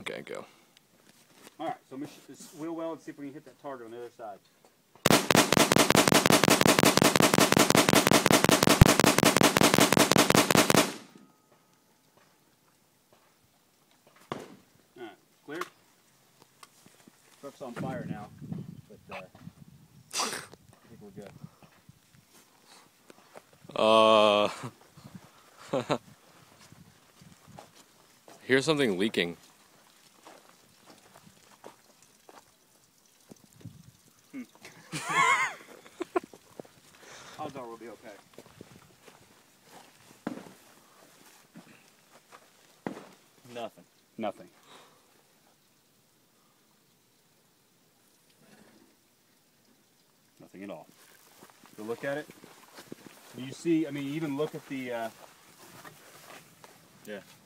Okay, go. Alright, so let me shoot this wheel well and see if we can hit that target on the other side. Alright, clear? Truck's on fire now, but I think we're good. Here's something leaking. Odds are we'll be okay. Nothing. Nothing. Nothing at all. Go look at it. You see, I mean, even look at the, Yeah.